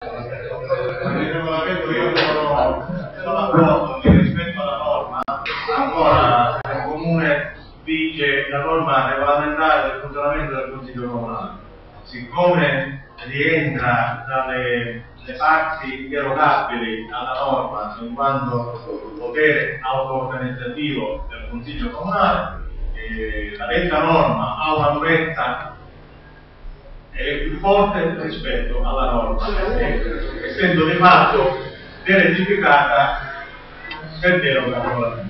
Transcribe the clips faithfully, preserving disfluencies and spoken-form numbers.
Il regolamento io sono, sono d'accordo che rispetto alla norma, ancora nel comune vige la norma regolamentare del funzionamento del Consiglio Comunale. Siccome rientra dalle le parti derogabili alla norma in quanto potere auto-organizzativo del Consiglio Comunale, eh, la detta norma ha una durezza è più forte rispetto alla norma, essendo di fatto delegittimata per deroga regolamentare.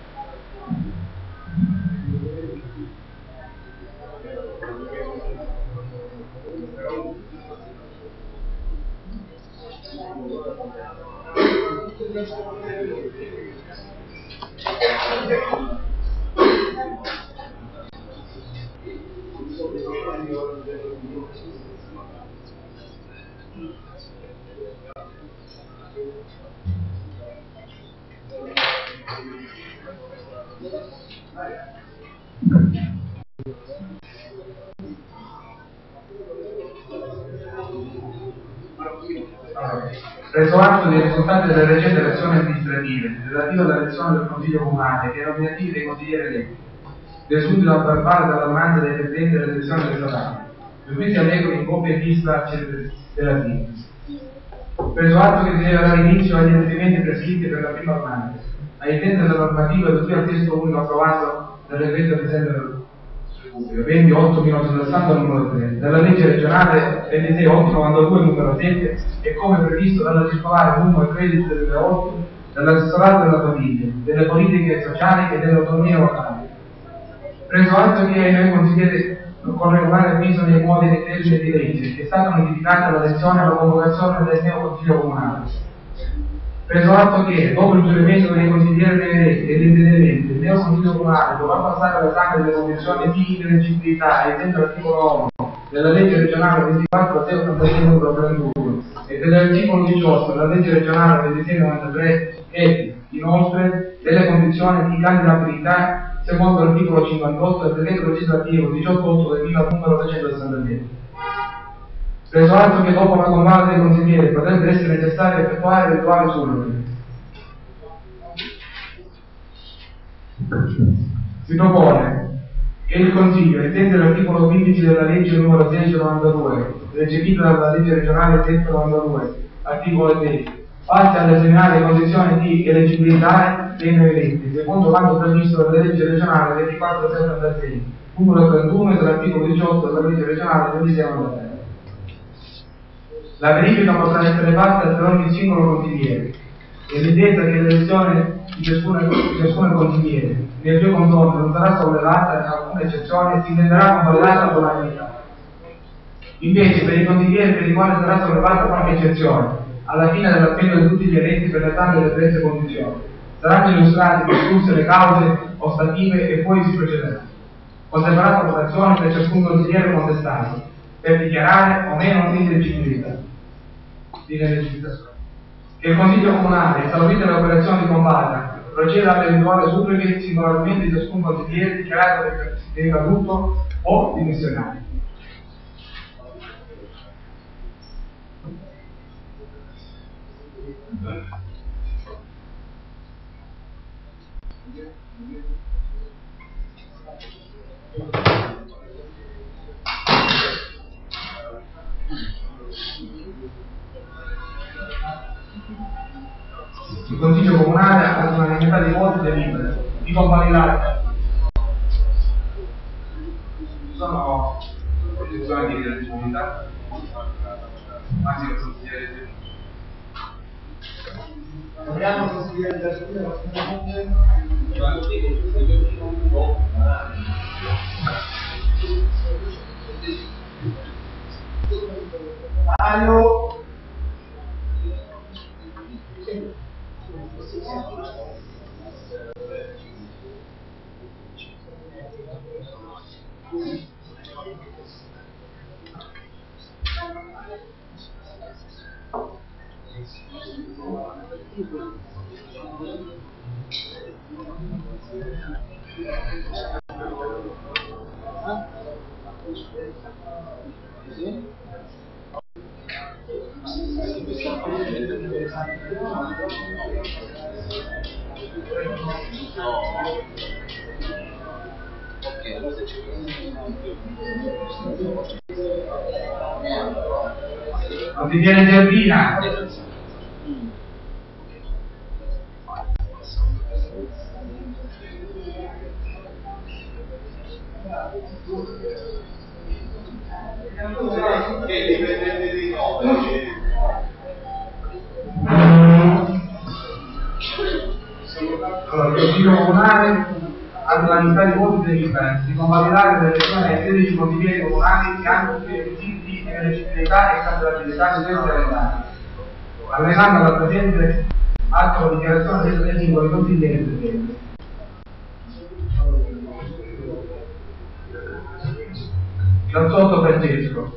Preso atto dei risultati delle recenti elezioni amministrative relative alla elezione del Consiglio Comunale e ai nominativi dei consiglieri eletti, desunti dal verbale della domanda dei presidenti delle elezioni del statale, per cui si allegano in copia e lista della sintesi. Preso atto che si deve dare inizio agli adempimenti prescritti per la prima domanda, ai sensi della normativa e tutti al testo unico approvato dal decreto del Presidente della Repubblica ventotto millenovecentosessanta numero tre, dalla legge regionale ventisei ottocentonovantadue numero sette e come previsto dalla circolare numero tredici del duemilaotto dell'assessorato della famiglia, delle politiche sociali e dell'autonomia locale. Preso atto che ai nuovi consiglieri con regolare avviso nei modi dei termini di legge è stata notificata l'elezione e la convocazione del nuovo Consiglio Comunale. Preso atto che, dopo il giuramento dei consiglieri eletti e dei dipendenti, il nuovo Consiglio Comunale dovrà passare all'esame delle condizioni di ineleggibilità ai sensi dell'articolo uno della legge regionale ventiquattro zero ottantasei numero trentuno e dell'articolo diciotto della legge regionale ventisei novantatré e, inoltre, delle condizioni di candidabilità secondo l'articolo cinquantotto del decreto legislativo diciotto otto del numero trecentosessantasette. Preso atto che dopo la convalida dei consiglieri potrebbe essere necessario effettuare eventuali surroghe, si propone che il Consiglio, ai sensi dell'articolo quindici della legge numero seicentonovantadue, recepita dalla legge regionale settecentonovantadue, articolo sei, passi ad esaminare le condizioni di eleggibilità dei nuovi eletti, secondo quanto previsto dalla legge regionale ventiquattro settantasei, numero trentuno e dall'articolo diciotto della legge regionale ventisei novantatré. La verifica potrà essere fatta per ogni singolo consigliere e l'intesa che l'elezione di ciascun consigliere nel suo confronto non sarà sollevata in alcuna eccezione, si intenderà convalidata all'unanimità. Invece, per i consiglieri per i quali sarà sollevata qualche eccezione, alla fine dell'appello di tutti gli eletti per l'esame delle prese condizioni, saranno illustrate discusse le cause ostative e poi si procederà. Con separata votazione per ciascun consigliere contestato, per dichiarare o meno l'ineleggibilità. Che il Consiglio Comunale, esaurite le operazioni di convalida, proceda all'eventuale suppliche singolarmente di ciascun consigliere dichiarato decaduto o dimissionario. Il Consiglio Comunale ha un'unanimità di voti delibera di convalidare. Ci sono posizioni di eleggibilità? Anzi, il consigliere abbiamo consigliere da Mario. Non ti viene Giardina? Allora, il Consiglio Comunale ha la lista di voti degli impianti di convalidare l'elezione ai sedici consiglieri comunali che hanno tutti i requisiti di eleggibilità e candidabilità di questi eletti, allenando alla presente atto di dichiarazione dei singoli consiglieri presenti. Lazzotto Francesco.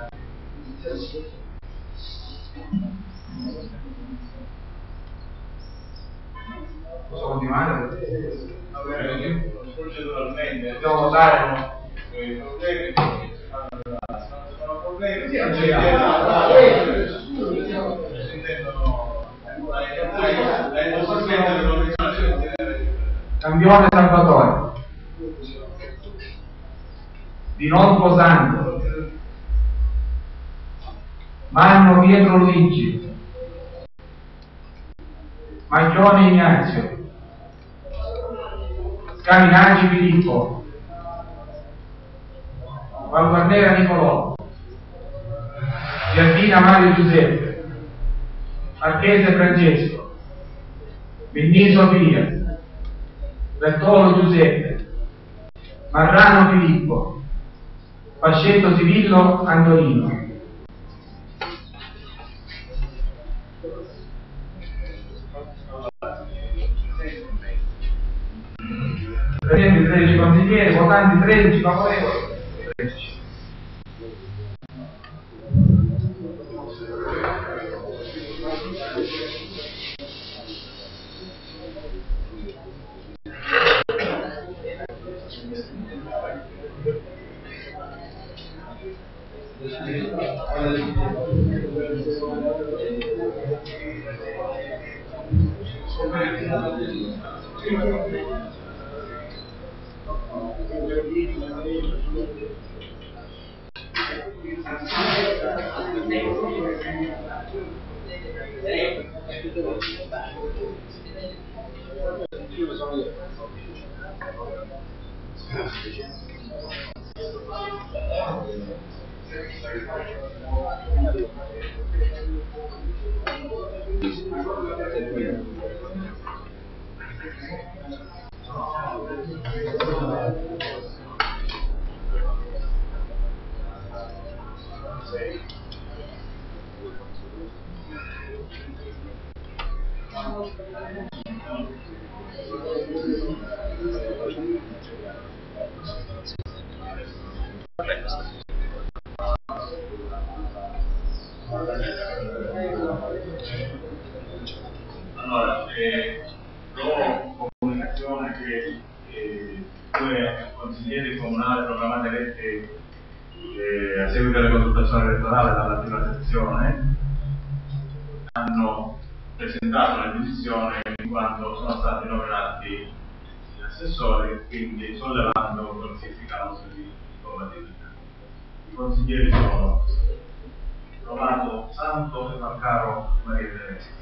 Posso continuare? Proceduralmente dobbiamo votare i problemi sono problemi sì, si Campione Salvatore, Di Nolfo Sandro, Manno Pietro Luigi, Maglione Ignazio, Scaminacci Filippo, Valguarnera Nicolò, Giardina Mario Giuseppe, Marchese Francesco, Minni Sofia, Bertolo Giuseppe, Marrano Filippo, Fascetto Cirillo Antonino. Presenti tredici consiglieri, votanti tredici, favorevoli tredici. Allora, eh, do comunicazione che eh, due consiglieri comunali proclamati eletti eh, a seguito della consultazione elettorale dalla prima sezione hanno presentato la dimissione in quanto sono stati nominati assessori, quindi sollevando qualsiasi causa di compatibilità. I consiglieri sono Romato Santo e Mancaro Maria Teresa.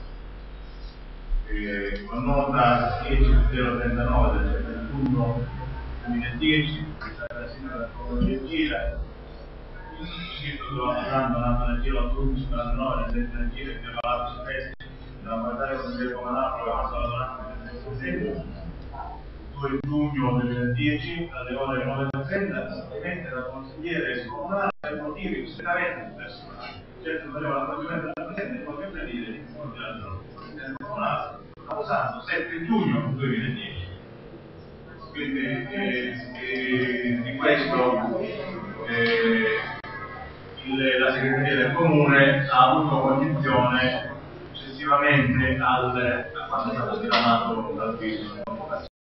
Eh, con nota dieci zero trentanove del trentuno duemiladieci, la signora Comune Gira, il titolo andando nato nel giro undici quarantanove del sette nel giro che ha parlato su questo, da guardare con il comanato la cosa durante il settembre, due giugno duemiladieci alle ore nove e trenta, ovviamente da consigliere comunale per motivi strettamente personali. Certo, voleva l'accorgimento della Presidente, ma che per dire di fronte al Presidente comunale, usando sette giugno duemiladieci. Quindi eh, eh, di questo eh, il, la segreteria del comune ha avuto cognizione successivamente al, a quando è stato diramato dal viso.